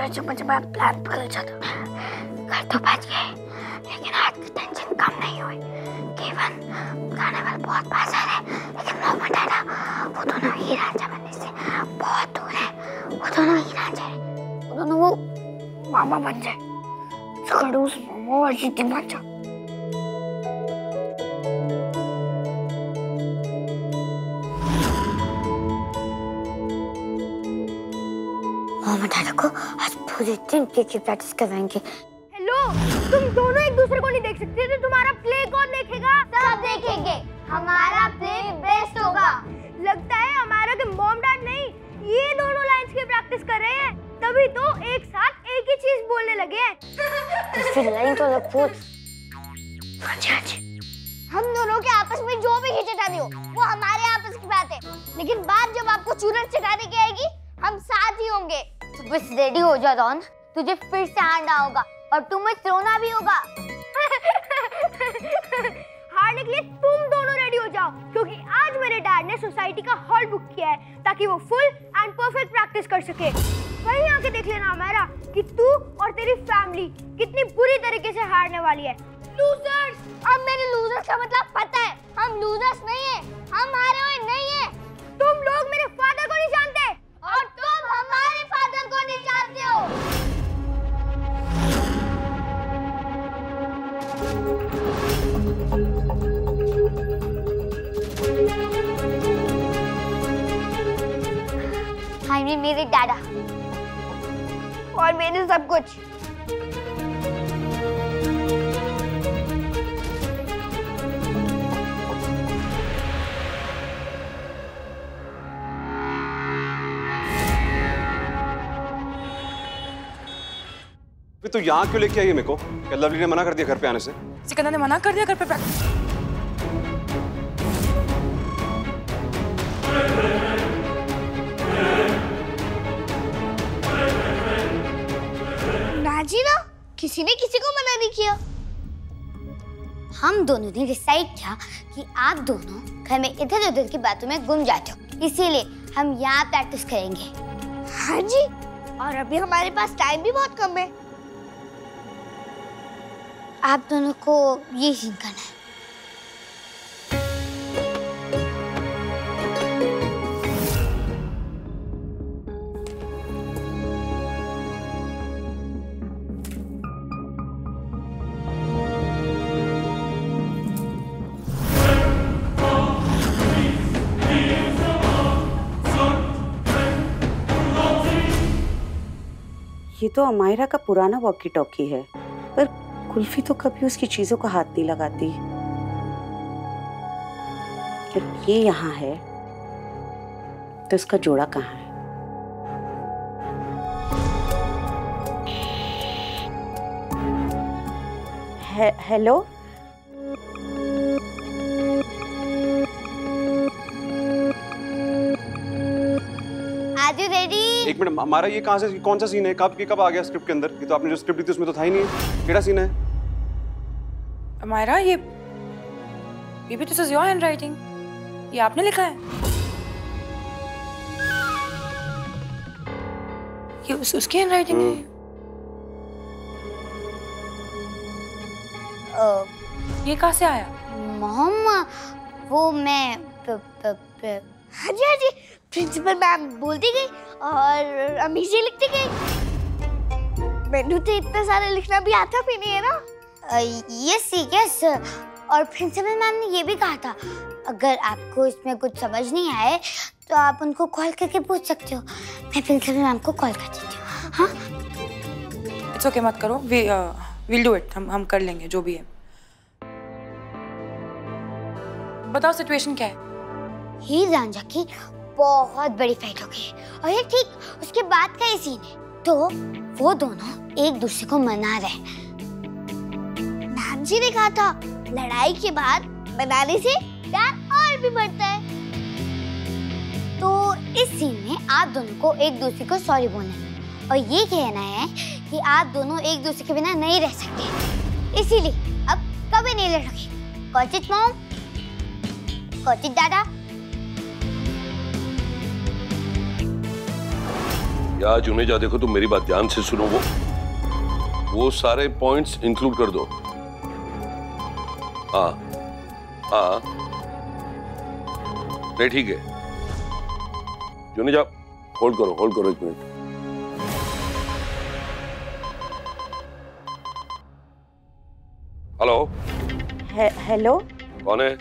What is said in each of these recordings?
और जब मुझे मेरा प्लान बदल जाता। घर तो बच गए, लेकिन आज की टेंशन कम नहीं हुई। केवल खाने वाले बहुत पास आ रहे, लेकिन मोहम्मद डैडा वो दोनों ही राजा बनने से बहुत दूर है। वो दोनों ही राजा है, वो दोनों वो मामा बन जाए। खड़ूस मामा और जीती बन जाओ। मोहम्मद डैडा को आज पूरे दिन की प्रैक्टिस करवाएंगे। हेलो, तुम दोनों एक दूसरे को नहीं देख सकते तो तुम्हारा प्ले कौन देखेगा? सब देखेंगे, हमारा प्ले बेस्ट होगा। लगता है हमारा के मॉम डैड नहीं, ये दोनों लाइंस की प्रैक्टिस कर रहे हैं, तभी तो एक साथ एक ही चीज बोलने लगे हैं। फिर लाइन तो लगो। हम दोनों के आपस में जो भी खींचतानी हो वो हमारे आपस की बात है, लेकिन बात जब आपको चूरन चटाने की आएगी हम साथ ही होंगे। तो बस रेडी हो जा रॉन, तुझे फिर से हारना होगा और तुम्हें रोना भी होगा। हारने के लिए तुम दोनों रेडी हो जाओ, क्योंकि आज मेरे डैड ने सोसाइटी का हॉल बुक किया है ताकि वो फुल एंड परफेक्ट प्रैक्टिस कर सके। वहीं आके देख लेना हमारा कि तू और तेरी फैमिली कितनी बुरी तरीके से हारने वाली है। लूजर्स! अब मेरे लूजर्स का मतलब पता है, हम लूजर्स नहीं है, हम हारे हुए नहीं है। तुम लोग मेरे फादर को नहीं जानते और तुम हमारे फादर को नहीं जानते हो। फाइनली मेरे डैडा और मेरे सब कुछ। तो यहाँ क्यों लेके आई है मेरे को? क्या लवली ने मना कर दिया घर पे आने से? सिकंदर ने मना कर दिया घर पे प्रैक्टिस? नाजी ना, किसी ने किसी को मना नहीं किया। हम दोनों ने डिसाइड किया कि आप दोनों घर में इधर उधर की बातों में गुम जाते हो, इसीलिए हम यहाँ प्रैक्टिस करेंगे। हाँ जी, और अभी हमारे पास टाइम भी बहुत कम है। आप दोनों को ये सीन करना है। ये तो अमायरा का पुराना वॉकी टॉकी है, पर कुल्फी तो कभी उसकी चीजों का हाथ नहीं लगाती। जब ये यहाँ है तो इसका जोड़ा कहाँ है? Hello, Are you ready? एक मिनट, हमारा ये कहाँ से, कौन सा सीन है? कब आ गया स्क्रिप्ट के अंदर? ये तो आपने जो स्क्रिप्ट दी थी उसमें तो था ही नहीं। केड़ा सीन है? अमायरा, ये भी दिस इज योर हैंडराइटिंग, ये आपने लिखा है? ये उसकी हैंडराइटिंग है? ये कहाँ से आया? मम्मा, वो मैं हाँ जी, प्रिंसिपल मैम बोलती गई और अम्मी जी लिखती गई। मैंने तो इतना सारा लिखना भी आता भी नहीं है ना। यस। और प्रिंसिपल मैम ने ये भी कहा था, अगर आपको इसमें कुछ समझ नहीं आए तो आप उनको कॉल करके पूछ सकते हो। मैं प्रिंसिपल मैम को कॉल कर देती हूँ। हाँ, इट्स ओके, मत करो, वील डू इट, हम कर लेंगे जो भी है। बताओ सिचुएशन क्या है? हीर रांझा की बहुत बड़ी फाइट हो गई और ये ठीक उसके बाद का ही सीन है। तो वो दोनों एक दूसरे को मना रहे हैं। मैम जी ने कहा था लड़ाई के बाद मनाने से प्यार और भी बढ़ता है। तो इस सीन में आप दोनों को एक दूसरे को सॉरी बोलना है और ये कहना है कि आप दोनों एक दूसरे के बिना नहीं रह सकते, इसीलिए अब कभी नहीं लड़ोगे। कॉचिट मॉम, कॉचिट दादा। या जुनेजा देखो, तुम मेरी बात ध्यान से सुनो, वो सारे पॉइंट्स इंक्लूड कर दो। हाँ हाँ, नहीं ठीक है। जुनेजा होल्ड करो 1 मिनट। हेलो। हेलो, कौन है?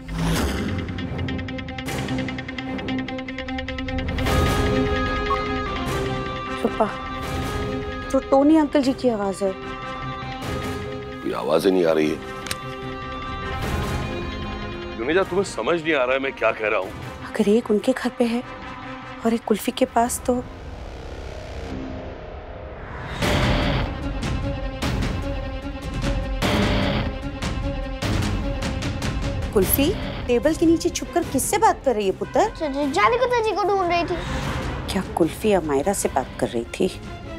रुपा, तो टोनी अंकल जी की आवाज है। ये आवाज ही नहीं आ रही है। जुनेजा, तुम्हें समझ नहीं आ रहा है मैं क्या कह रहा हूँ? अगर एक उनके घर पे है और एक कुल्फी के पास, तो कुल्फी टेबल के नीचे छुपकर किससे बात कर रही है पुत्र? जानिका जी को ढूंढ रही थी। क्या कुल्फी अमायरा से बात कर रही थी?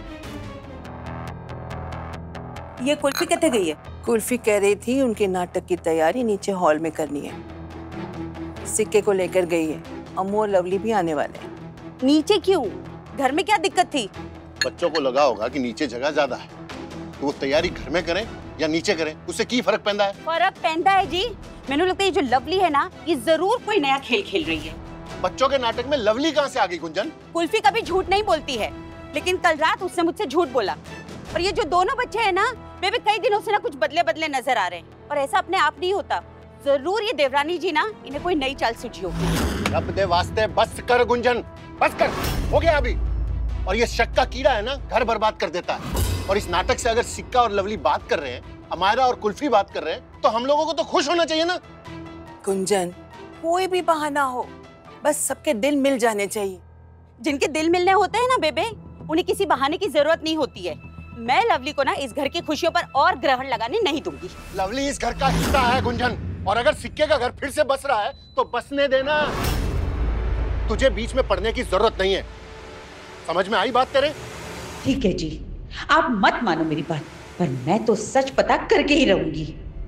ये कुल्फी कितने गई है? कुल्फी कह रही थी उनके नाटक की तैयारी नीचे हॉल में करनी है। सिक्के को लेकर गई है। अम्मू और लवली भी आने वाले हैं। नीचे क्यों? घर में क्या दिक्कत थी? बच्चों को लगा होगा कि नीचे जगह ज्यादा है, तो वो तैयारी घर में करें या नीचे करें, उससे की फर्क पैंदा है? फर्क पैंदा है जी। मैंने लगता है ये जो लवली है ना, ये जरूर कोई नया खेल खेल रही है। बच्चों के नाटक में लवली कहाँ से आ गई गुंजन? कुल्फी कभी झूठ नहीं बोलती है, लेकिन कल रात उसने मुझसे झूठ बोला। और ये जो दोनों बच्चे हैं ना, वे भी कई दिनों से ना कुछ बदले बदले नजर आ रहे हैं। और ऐसा अपने आप नहीं होता, जरूर ये देवरानी जी ना इन्हें कोई नई चाल सूझी होगी। रब दे वास्ते बस कर गुंजन, बस कर, हो गया अभी। और ये शक का कीड़ा है ना, घर बर्बाद कर देता है। और इस नाटक से अगर सिक्का और लवली बात कर रहे हैं, अमायरा और कुल्फी बात कर रहे हैं, तो हम लोगों को तो खुश होना चाहिए ना। गुंजन, कोई भी बहाना हो, बस सबके दिल मिल जाने चाहिए। जिनके दिल मिलने होते हैं ना बेबे, उन्हें किसी बहाने की जरूरत नहीं होती है। मैं लवली को ना इस घर की खुशियों पर और ग्रहण लगाने नहीं दूंगी। लवली इस घर का हिस्सा है गुंजन, और अगर सिक्के का घर फिर से बस रहा है तो बसने देना। तुझे बीच में पड़ने की जरूरत नहीं है। समझ में आई बात तेरे? ठीक है जी, आप मत मानो मेरी बात, पर मैं तो सच पता करके ही रहूंगी।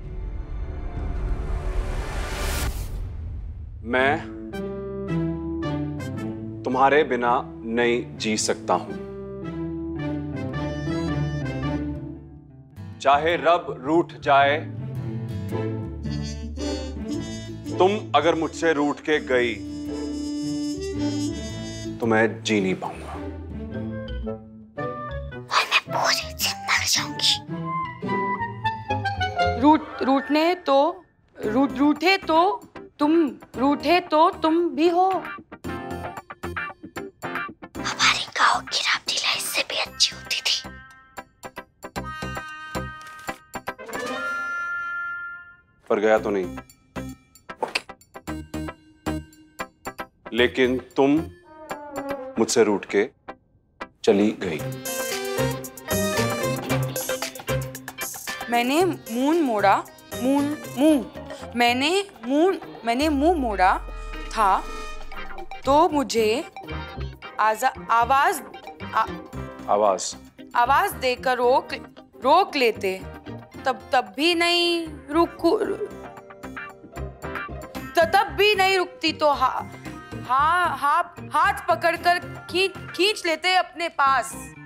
मैं तुम्हारे बिना नहीं जी सकता हूं। चाहे रब रूठ जाए, तुम अगर मुझसे रूठ के गई तो मैं जी नहीं पाऊंगा। मैं पूरी जिंदगी मर जाऊंगी। रूठे तो तुम भी हो। हमारे गांव की रामलीला इससे भी अच्छी होती थी। पर गया तो नहीं, लेकिन तुम मुझसे रूठ के चली गई। मैंने मुंह मोड़ा था तो मुझे आवाज देकर रोक लेते, तब भी नहीं रुकती तो हाथ पकड़कर खींच लेते अपने पास।